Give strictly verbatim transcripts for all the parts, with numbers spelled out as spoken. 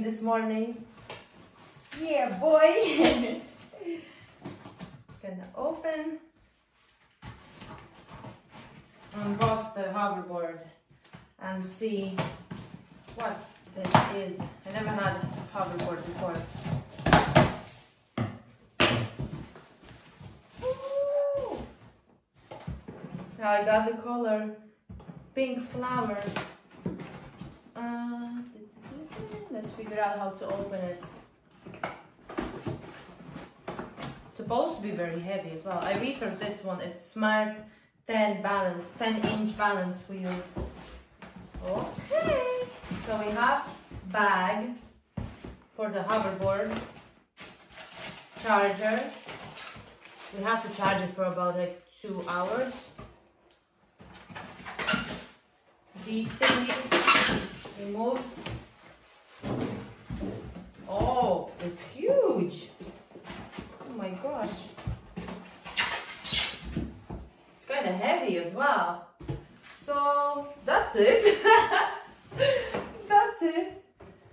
gym this morning. Yeah, boy. Gonna open, unbox the hoverboard and see what this is. I never had a hoverboard before. Woo! Now I got the color pink flowers. Uh, let's figure out how to open it. Supposed to be very heavy as well. I researched this one. It's Smart ten balance, ten inch balance wheel. Okay. So we have bag for the hoverboard, charger. We have to charge it for about like two hours. These thingies removes. Oh, it's huge. Oh my gosh. It's kind of heavy as well. So that's it. That's it.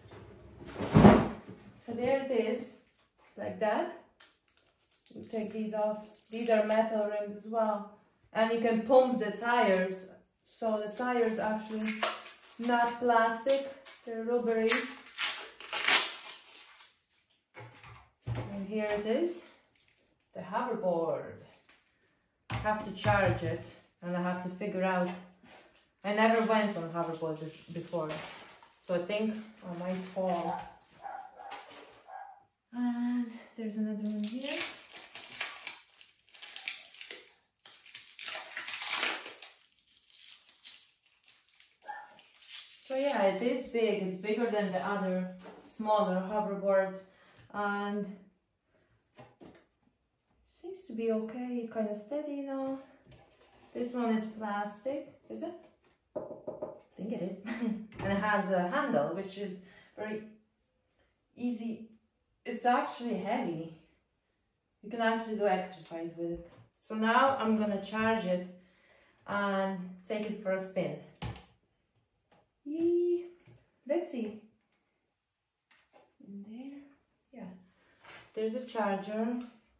So there it is, like that. You take these off. These are metal rims as well. And you can pump the tires. So the tires actually not plastic, they're rubbery. And here it is, the hoverboard. I have to charge it and I have to figure out. I never went on hoverboard before, so I think I might fall. And there's another one here. So yeah, it is big. It's bigger than the other smaller hoverboards, and seems to be okay. Kind of steady now. This one is plastic, is it? I think it is. And it has a handle, which is very easy. It's actually heavy. You can actually do exercise with it. So now I'm gonna charge it and take it for a spin. Yee. Let's see. In there, yeah. There's a charger.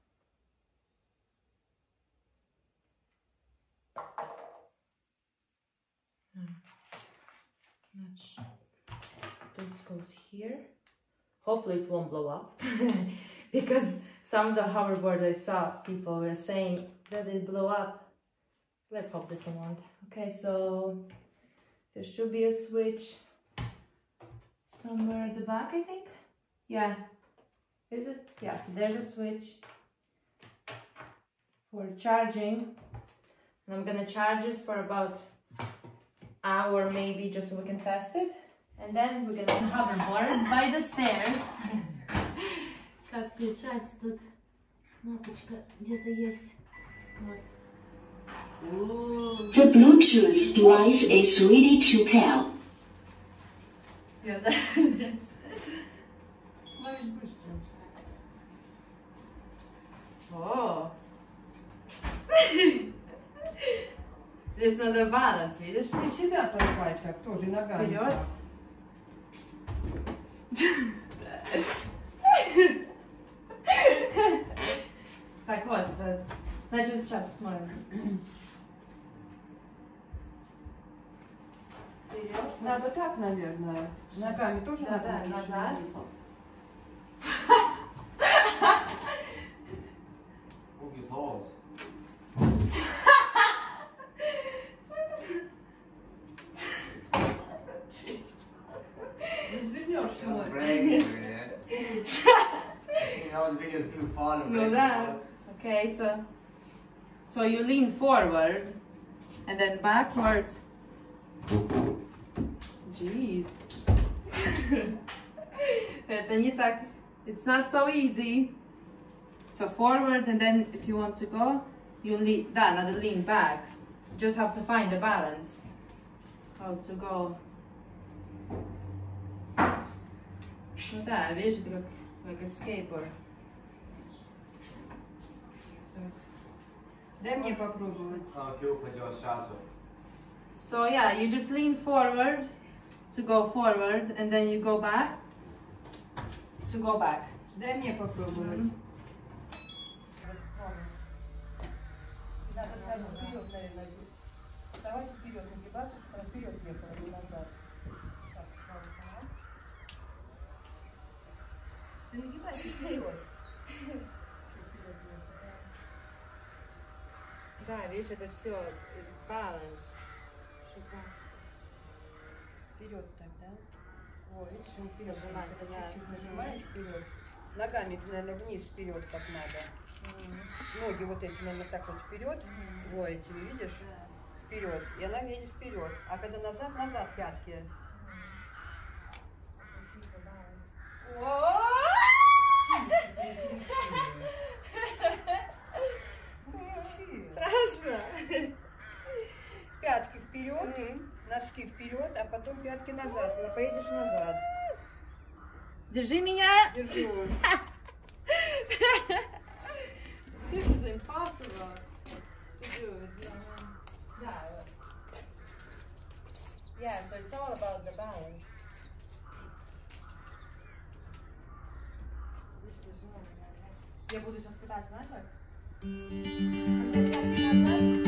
This goes here. Hopefully it won't blow up. Because some of the hoverboards I saw, people were saying that it blew up. Let's hope this one won't. Okay, so there should be a switch somewhere at the back, I think. Yeah. Is it? Yeah, so there's a switch for charging. And I'm gonna charge it for about an hour maybe, just so we can test it. And then we're gonna hoverboard by the stairs. Как включать тут? Кнопочка где-то есть. Вот. The Bluetooth device is ready to pair. Yes. Oh. Здесь надо баланс, видишь? Ты себя толкай так, тоже ногами. Вперед. Так вот, значит, сейчас посмотрим. Вперед. Надо так, наверное. Ногами тоже да, надо. Да, назад. Move your toes. Развернешься. No, that. Okay, so so you lean forward and then backwards. Jeez. Это не так. It's not so easy. So forward, and then if you want to go, you lean. Да, надо lean back. You just have to find the balance. How to go. Ну да, видишь, это как like a skateboard. So, Дай мне попробовать. So yeah, you just lean forward to go forward, and then you go back to go back. Дай мне попробовать. Надо сразу вперед, наверное. Вставайте вперед, нагибаться, чтобы вперед ехала, не назад. Так, пожалуйста. Ты нагибайся вперед. Да, видишь, это все баланс. Вперед тогда. О, видишь, он вперед. Нажимай, Когда да. чуть-чуть нажимаешь вперед. Ногами, наверное, вниз, вперед так надо. Mm-hmm. Ноги вот эти, наверное, так вот вперед. Mm-hmm. Во, эти, видишь? Yeah. Вперед. И она едет вперед. А когда назад, назад пятки. Страшно. Пятки вперед, mm-hmm. носки вперед, а потом пятки назад. Она поедешь назад. Держи меня. Держу. This is impossible to do. Yeah. Yeah, so it's all about the balance. Я буду сейчас пытаться, знаешь, как?